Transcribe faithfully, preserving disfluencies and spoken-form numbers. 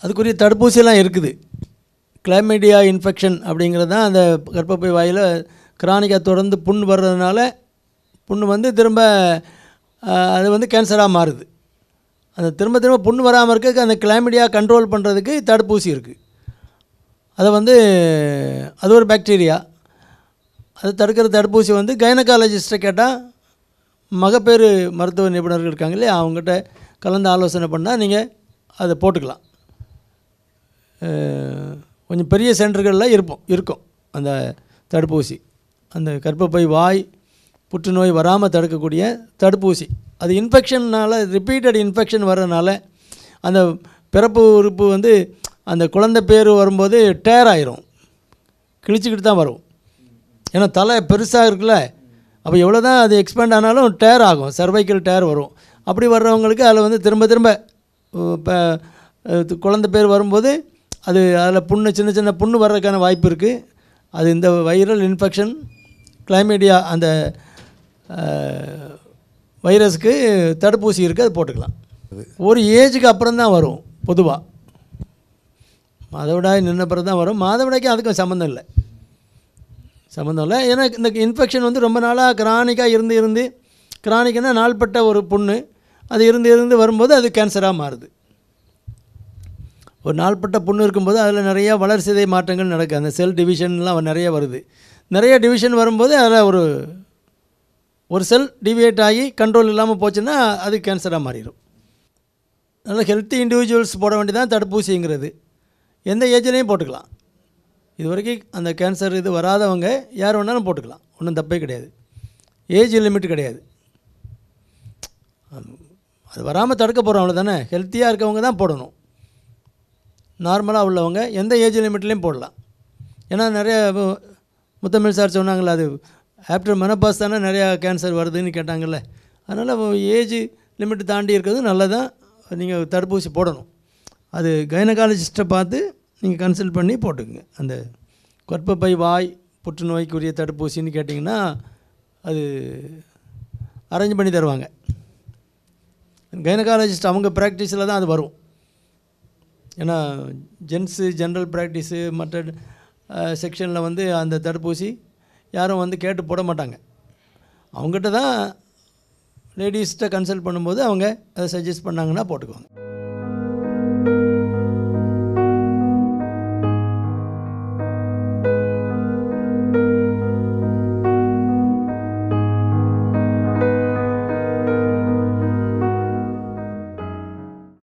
அதுக்குரிய தடுப்பூசியெல்லாம் இருக்குது. கிளைமீடியா இன்ஃபெக்ஷன் அப்படிங்கிறது தான் அந்த கர்ப்பப்பை வாயில் கிரானிக்காக தொடர்ந்து புண் வர்றதுனால புண்ணு வந்து திரும்ப அது வந்து கேன்சராக மாறுது. அந்த திரும்ப திரும்ப புண் வராமல் இருக்க அந்த கிளைமீடியா கண்ட்ரோல் பண்ணுறதுக்கு தடுப்பூசி இருக்குது. அதை வந்து அது ஒரு பாக்டீரியா. அதை தடுக்கிற தடுப்பூசி வந்து கைனகாலஜிஸ்ட்டை கேட்டால் மகப்பேறு மருத்துவ நிபுணர்கள் இருக்காங்க இல்லையா, அவங்ககிட்ட கலந்து ஆலோசனை பண்ணால் நீங்கள் அதை போட்டுக்கலாம். கொஞ்சம் பெரிய சென்டர்களில் இருப்போம் இருக்கும் அந்த தடுப்பூசி. அந்த கர்ப்பப்பை வாய் புற்றுநோய் வராமல் தடுக்கக்கூடிய தடுப்பூசி. அது இன்ஃபெக்ஷன்னால் ரிப்பீட்டட் இன்ஃபெக்ஷன் வர்றதுனால அந்த பிறப்பு உறுப்பு வந்து அந்த குழந்தை பேர் வரும்போது டேர் ஆயிரும், கிழிச்சிக்கிட்டு தான் வரும். ஏன்னா தலை பெருசாக இருக்குல்ல, அப்போ எவ்வளோ தான் அது எக்ஸ்பேண்ட் ஆனாலும் டேர் ஆகும், சர்வைக்கல் டேர் வரும். அப்படி வர்றவங்களுக்கு அதில் வந்து திரும்ப திரும்ப இப்போ குழந்தை பேர் வரும்போது அது அதில் புண்ணு சின்ன சின்ன புண்ணு வர்றதுக்கான வாய்ப்பு இருக்குது. அது இந்த வைரல் இன்ஃபெக்ஷன் கிளைமீடியா அந்த வைரஸுக்கு தடுப்பூசி இருக்குது, அது போட்டுக்கலாம். ஒரு ஏஜுக்கு அப்புறம் தான் வரும். பொதுவாக மாதவிடாய் நின்ன பிறகு தான் வரும். மாதவிடாய்க்கு அதுக்கும் சம்மந்தம் இல்லை சம்மந்தம் இல்லை ஏன்னா இந்த இன்ஃபெக்ஷன் வந்து ரொம்ப நாளாக கிரானிக்காக இருந்து இருந்து கிரானிக்னா நாள்பட்ட ஒரு புண்ணு, அது இருந்து இருந்து வரும்போது அது கேன்சராக மாறுது. ஒரு நாள்பட்ட புண்ணு இருக்கும்போது அதில் நிறையா வளர்சிதை மாற்றங்கள் நடக்குது. அந்த செல் டிவிஷன்லாம் நிறைய வருது. நிறைய டிவிஷன் வரும்போது அதில் ஒரு ஒரு செல் டிவியேட் ஆகி கண்ட்ரோல் இல்லாமல் போச்சுன்னா அது கேன்சராக மாறிடும். நல்ல ஹெல்த்தி இண்டிவிஜுவல்ஸ் போட வேண்டியதான் தடுப்பூசிங்கிறது. எந்த ஏஜ்லேயும் போட்டுக்கலாம். இது வரைக்கும் அந்த கேன்சர் இது வராதவங்க யார் வேணாலும் போட்டுக்கலாம், ஒன்றும் தப்பே கிடையாது. ஏஜ் லிமிட் கிடையாது. அது வராமல் தடுக்க போகிறோம் அவ்வளோதானே. ஹெல்த்தியாக இருக்கவங்க தான் போடணும். நார்மலாக உள்ளவங்க எந்த ஏஜ் லிமிட்லேயும் போடலாம். ஏன்னா நிறைய முத்தமிழ் சார் சொன்னாங்கள்ல, அது ஆஃப்டர் மெனபாஸ் தானே நிறையா கேன்சர் வருதுன்னு கேட்டாங்கள்ல. அதனால் ஏஜ் லிமிட் தாண்டி இருக்கிறது நல்லதான். நீங்கள் தடுப்பூசி போடணும். அது கைனகாலஜிஸ்ட்டை பார்த்து நீங்கள் கன்சல்ட் பண்ணி போட்டுக்குங்க. அந்த கர்ப்பப்பை வாய் புற்றுநோய்க்குரிய தடுப்பூசின்னு கேட்டிங்கன்னா அது அரேஞ்ச் பண்ணி தருவாங்க. கைனகாலஜிஸ்ட் அவங்க ப்ராக்டிஸில் தான் அது வரும். ஏன்னா ஜென்ஸு ஜென்ரல் ப்ராக்டிஸு மற்ற செக்ஷனில் வந்து அந்த தடுப்பூசி யாரும் வந்து கேட்டு போட மாட்டாங்க. அவங்ககிட்ட தான் லேடிஸ்கிட்ட கன்சல்ட் பண்ணும்போது அவங்க அதை சஜஸ்ட் பண்ணாங்கன்னா போட்டுக்குவாங்க.